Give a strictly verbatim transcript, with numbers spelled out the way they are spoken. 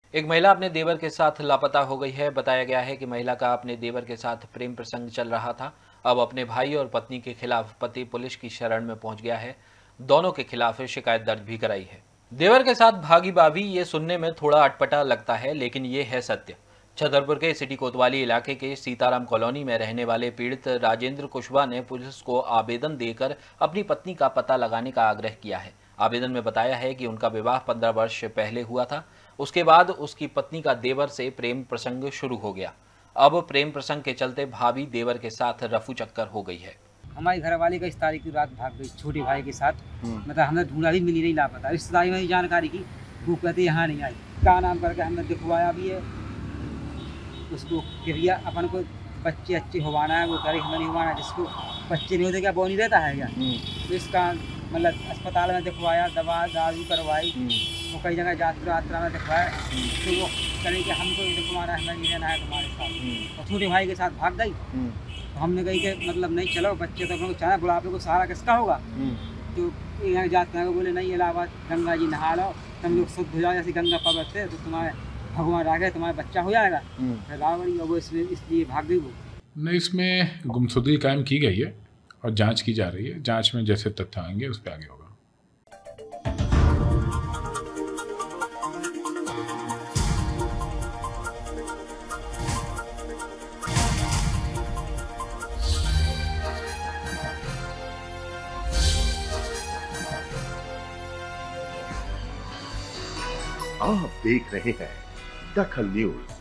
एक महिला अपने देवर के साथ लापता हो गई है। बताया गया है कि महिला का अपने देवर के साथ प्रेम प्रसंग चल रहा था। अब अपने भाई और पत्नी के खिलाफ पति पुलिस की शरण में पहुंच गया है। दोनों के खिलाफ शिकायत दर्ज भी कराई है। देवर के साथ भागी भाभी, ये सुनने में थोड़ा अटपटा लगता है, लेकिन ये है सत्य। छतरपुर के सिटी कोतवाली इलाके के सीताराम कॉलोनी में रहने वाले पीड़ित राजेंद्र कुशवाहा ने पुलिस को आवेदन देकर अपनी पत्नी का पता लगाने का आग्रह किया है। आवेदन में बताया है कि उनका विवाह पंद्रह वर्ष पहले हुआ था। उसके बाद उसकी पत्नी का देवर से प्रेम प्रसंग शुरू हो गया। अब प्रेम प्रसंग के चलते भाभी देवर के साथ रफू चक्कर हो गई है। हमारी घरवाली का इस तारीख की रात भाग गई छोटे भाई के साथ। मतलब हमने ढूंढा भी, मिली नहीं, लापता। रिश्तेदारी में जानकारी की, वो कहते यहाँ नहीं आई। क्या नाम करके हमने दिखवाया भी है उसको। क्रिया अपन को बच्चे अच्छे होवाना है, वो तारीख में नहीं होवाना। जिसको बच्चे नहीं होते क्या वो नहीं रहता है क्या? तो इसका मतलब अस्पताल में दिखवाया, दवा दारू करवाई, वो कई जगह यात्रा यात्रा में दिखवाया। तो वो कहीं कि हमको दिखवाना है, हमें नहीं रहना है तुम्हारे साथ। और छोटे भाई के साथ भाग गई। तो हमने कही कि मतलब नहीं, चलो बच्चे तो अपने चाहे, बुढ़ापे को सहारा किसका होगा? तो यहाँ जाते हैं, बोले नहीं, इलाहाबाद गंगा जी नहा लो, तुम लोग शुद्ध हो जाओ, जैसे गंगा पवित्र है, तो तुम्हारे भगवान रागे तुम्हारा बच्चा हो जाएगा। रावड़ी वो इसमें इसलिए भाग गई। वो नहीं, इसमें गुमशुदगी कायम की गई है और जांच की जा रही है। जांच में जैसे तथ्य आएंगे उस पर आगे होगा। आप देख रहे हैं दखल न्यूज।